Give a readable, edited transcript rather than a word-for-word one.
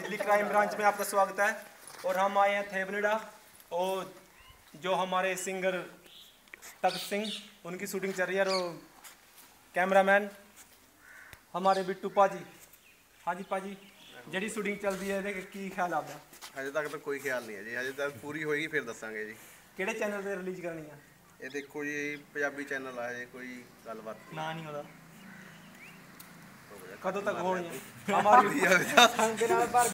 Delhi crime branch में आपका स्वागत है। और हम आए हैं थेबनेडा, और जो हमारे सिंगर तख्त सिंह उनकी शूटिंग चल रही है। और कैमरामैन हमारे बिट्टू पाजी। हाँ जी पाजी, जी शूटिंग चल रही है, की ख्याल आपका? हजे तक तो कोई ख्याल नहीं है जी, हजे तक पूरी होएगी फिर दसांगे जी। किहड़े चैनल पर रिलीज करनी है? ये देखो जी, पंजाबी चैनल है, कोई गलबात ना नहीं होता। नहीं। कदों तक होनी है हमारी हमारी